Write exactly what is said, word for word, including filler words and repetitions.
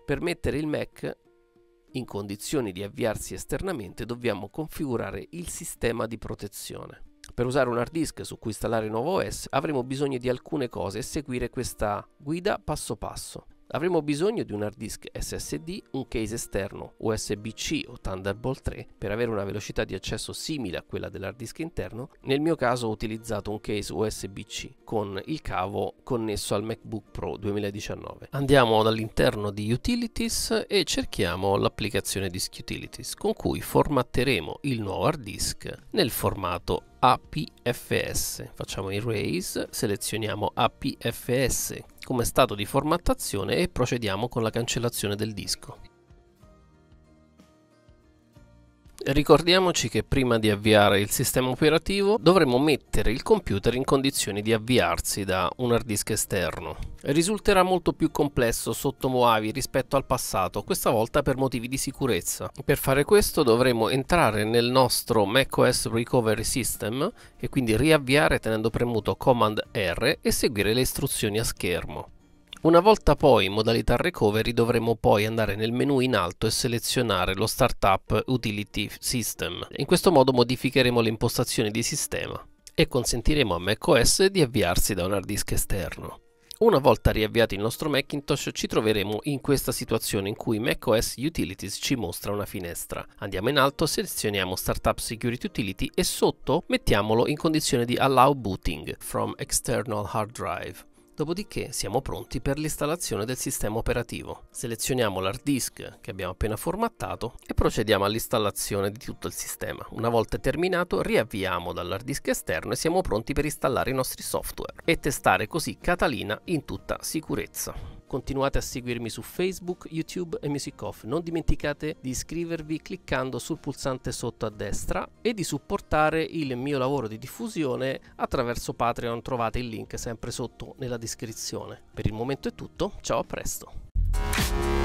Per mettere il Mac in condizioni di avviarsi esternamente dobbiamo configurare il sistema di protezione. Per usare un hard disk su cui installare il nuovo O S avremo bisogno di alcune cose e seguire questa guida passo passo. Avremo bisogno di un hard disk S S D, un case esterno U S B C o Thunderbolt tre per avere una velocità di accesso simile a quella dell'hard disk interno. Nel mio caso ho utilizzato un case U S B C con il cavo connesso al MacBook Pro duemiladiciannove. Andiamo dall'interno di Utilities e cerchiamo l'applicazione Disk Utilities con cui formatteremo il nuovo hard disk nel formato A P F S. Facciamo Erase, selezioniamo A P F S come stato di formattazione e procediamo con la cancellazione del disco. Ricordiamoci che prima di avviare il sistema operativo dovremo mettere il computer in condizioni di avviarsi da un hard disk esterno. Risulterà molto più complesso sotto Mojave rispetto al passato, questa volta per motivi di sicurezza. Per fare questo dovremo entrare nel nostro macOS Recovery System e quindi riavviare tenendo premuto Command R e seguire le istruzioni a schermo. Una volta poi in modalità recovery dovremo poi andare nel menu in alto e selezionare lo Startup Utility System. In questo modo modificheremo le impostazioni di sistema e consentiremo a macOS di avviarsi da un hard disk esterno. Una volta riavviato il nostro Macintosh ci troveremo in questa situazione in cui macOS Utilities ci mostra una finestra. Andiamo in alto, selezioniamo Startup Security Utility e sotto mettiamolo in condizione di Allow Booting from External Hard Drive. Dopodiché siamo pronti per l'installazione del sistema operativo. Selezioniamo l'hard disk che abbiamo appena formattato e procediamo all'installazione di tutto il sistema. Una volta terminato riavviamo dall'hard disk esterno e siamo pronti per installare i nostri software e testare così Catalina in tutta sicurezza. Continuate a seguirmi su Facebook, YouTube e MusicOff. Non dimenticate di iscrivervi cliccando sul pulsante sotto a destra e di supportare il mio lavoro di diffusione attraverso Patreon. Trovate il link sempre sotto nella descrizione. Per il momento è tutto, ciao, a presto!